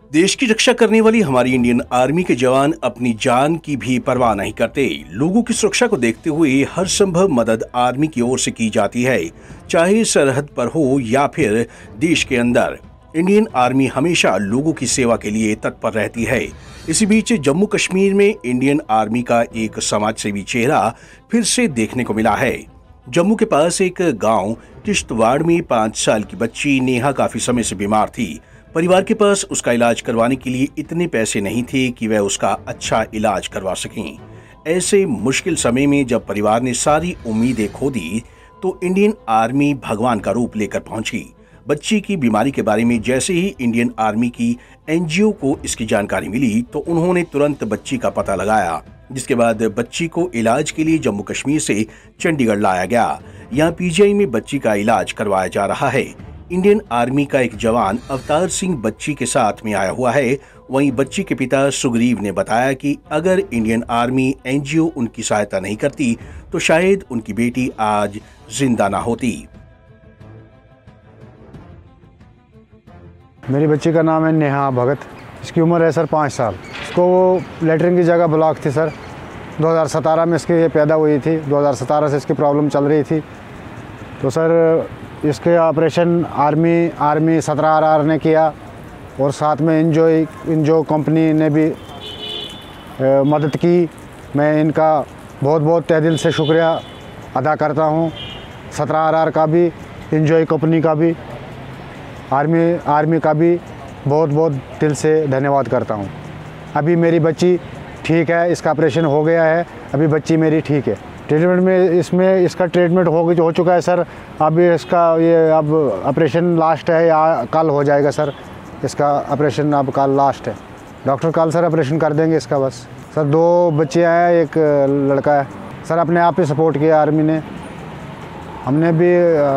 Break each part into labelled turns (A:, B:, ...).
A: देश की रक्षा करने वाली हमारी इंडियन आर्मी के जवान अपनी जान की भी परवाह नहीं करते। लोगों की सुरक्षा को देखते हुए हर संभव मदद आर्मी की ओर से की जाती है, चाहे सरहद पर हो या फिर देश के अंदर। इंडियन आर्मी हमेशा लोगों की सेवा के लिए तत्पर रहती है। इसी बीच जम्मू कश्मीर में इंडियन आर्मी का एक समाजसेवी चेहरा फिर से देखने को मिला है। जम्मू के पास एक गांव किश्तवाड़ में 5 साल की बच्ची नेहा काफी समय से बीमार थी। परिवार के पास उसका इलाज करवाने के लिए इतने पैसे नहीं थे कि वह उसका अच्छा इलाज करवा सकें। ऐसे मुश्किल समय में जब परिवार ने सारी उम्मीदें खो दी तो इंडियन आर्मी भगवान का रूप लेकर पहुंची। बच्ची की बीमारी के बारे में जैसे ही इंडियन आर्मी की एनजीओ को इसकी जानकारी मिली तो उन्होंने तुरंत बच्ची का पता लगाया, जिसके बाद बच्ची को इलाज के लिए जम्मू कश्मीर से चंडीगढ़ लाया गया। यहाँ पीजीआई में बच्ची का इलाज करवाया जा रहा है। इंडियन आर्मी का एक जवान अवतार सिंह बच्ची के साथ में आया हुआ है। वहीं बच्ची के पिता सुग्रीव ने बताया कि अगर इंडियन आर्मी एनजीओ उनकी सहायता नहीं करती तो शायद उनकी बेटी आज जिंदा ना होती।
B: मेरी बच्ची का नाम है नेहा भगत। इसकी उम्र है सर 5 साल। इसको लेटरिन की जगह ब्लॉक थी सर। 2017 में इसकी ये पैदा हुई थी। 2017 से इसकी प्रॉब्लम चल रही थी। तो सर इसके ऑपरेशन आर्मी 17RR ने किया और साथ में इंजो कंपनी ने भी मदद की। मैं इनका बहुत बहुत तहे दिल से शुक्रिया अदा करता हूँ। 17RR का भी, इंजो कंपनी का भी, आर्मी का भी बहुत बहुत दिल से धन्यवाद करता हूँ। अभी मेरी बच्ची ठीक है, इसका ऑपरेशन हो गया है। अभी बच्ची मेरी ठीक है। ट्रीटमेंट में इसका ट्रीटमेंट हो चुका है सर। अब अब ऑपरेशन लास्ट है या कल हो जाएगा सर। इसका ऑपरेशन अब कल लास्ट है। डॉक्टर कल सर ऑपरेशन कर देंगे इसका। बस सर 2 बच्चे हैं, एक लड़का है सर। अपने आप ही सपोर्ट किया आर्मी ने। हमने भी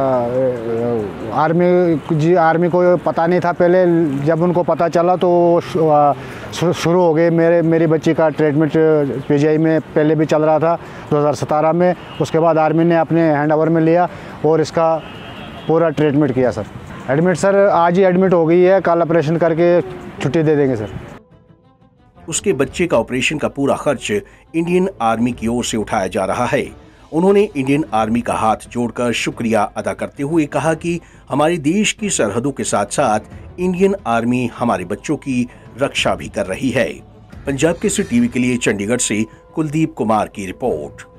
B: आर्मी को पता नहीं था पहले। जब उनको पता चला तो शुरू हो गए। मेरी बच्ची का ट्रीटमेंट पीजीआई में पहले भी चल रहा था 2017 में। उसके बाद आर्मी ने अपने हैंड ओवर में लिया और इसका पूरा ट्रीटमेंट किया सर। एडमिट सर आज ही एडमिट हो गई है। कल ऑपरेशन करके छुट्टी दे देंगे सर।
A: उसके बच्चे का ऑपरेशन का पूरा खर्च इंडियन आर्मी की ओर से उठाया जा रहा है। उन्होंने इंडियन आर्मी का हाथ जोड़कर शुक्रिया अदा करते हुए कहा कि हमारे देश की सरहदों के साथ साथ इंडियन आर्मी हमारे बच्चों की रक्षा भी कर रही है। पंजाब केसरी टीवी के लिए चंडीगढ़ से कुलदीप कुमार की रिपोर्ट।